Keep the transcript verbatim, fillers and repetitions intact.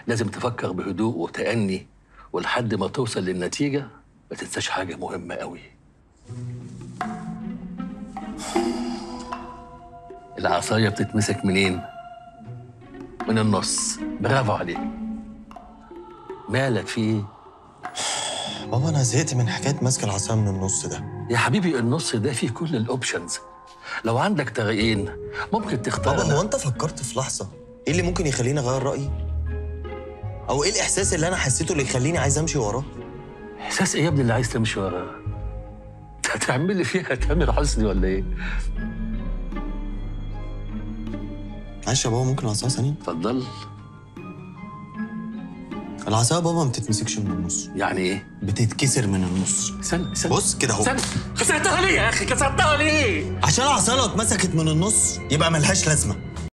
لازم تفكر بهدوء وتأني، ولحد ما توصل للنتيجة ما تنساش حاجة مهمة قوي. العصاية بتتمسك منين؟ من النص. برافو عليك. مالك في ايه؟ بابا انا زهقت من حكايه ماسك العصايه من النص ده. يا حبيبي النص ده فيه كل الاوبشنز. لو عندك طريقين ممكن تختار. بابا هو انت فكرت في لحظه ايه اللي ممكن يخليني اغير رايي؟ او ايه الاحساس اللي انا حسيته اللي يخليني عايز امشي وراه؟ احساس ايه يا ابني اللي عايز تمشي وراه؟ انت هتعمل لي فيها تامر حسني ولا ايه؟ معلش يا بابا ممكن العصايه ثانيه؟ اتفضل. العصايه بابا ما بتتمسكش من النص. يعني ايه؟ بتتكسر من النص. استنى استنى بص كده اهو. استنى، كسرتها ليه يا اخي؟ كسرتها ليه؟ عشان العصايه لو اتمسكت من النص يبقى ملهاش لازمه.